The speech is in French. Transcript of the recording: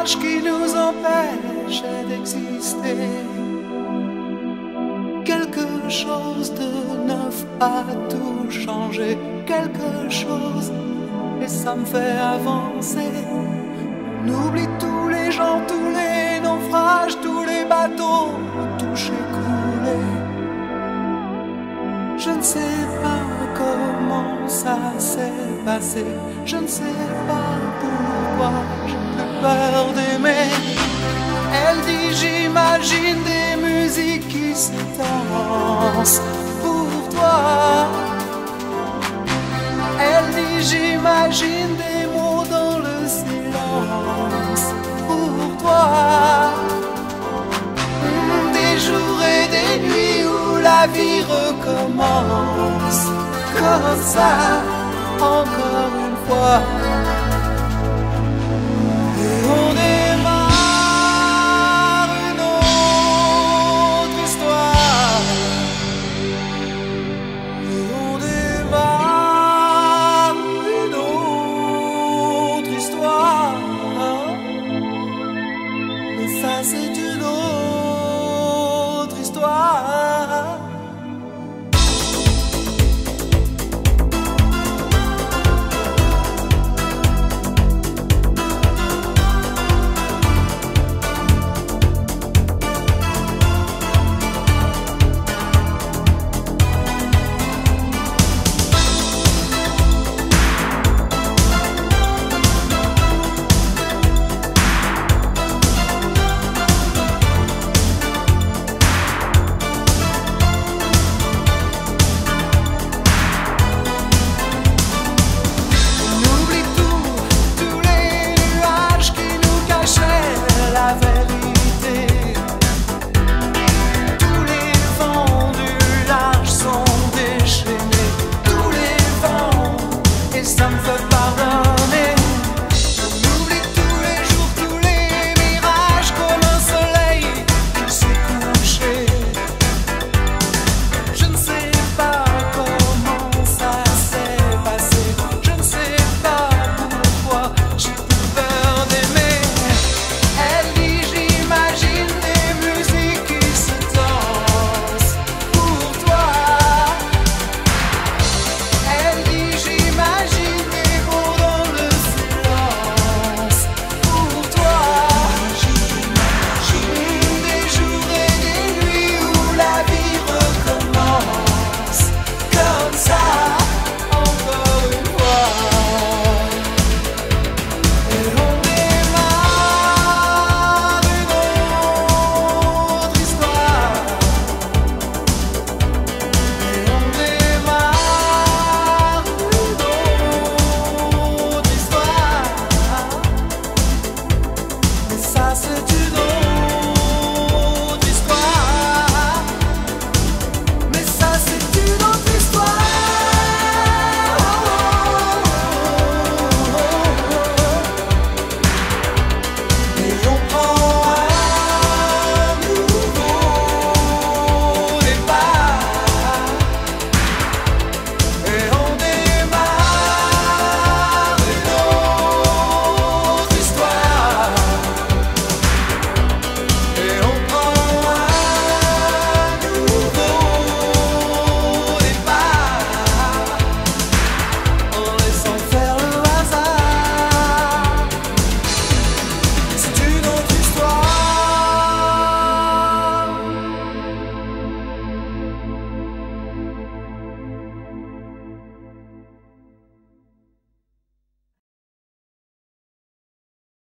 l'âge qui nous empêche d'exister. Quelque chose de neuf a tout changé, quelque chose, et ça me fait avancer. On oublie tous les gens, tous les naufrages, tous les bateaux touchés, coulés. Je ne sais pas comment ça s'est passé, je ne sais pas pourquoi j'ai plus peur d'aimer. Elle dit j'imagine des musiques qui se dansent pour toi. Elle dit j'imagine des mots dans le silence pour toi. Des jours et des nuits où la vie recommence comme ça, encore une fois.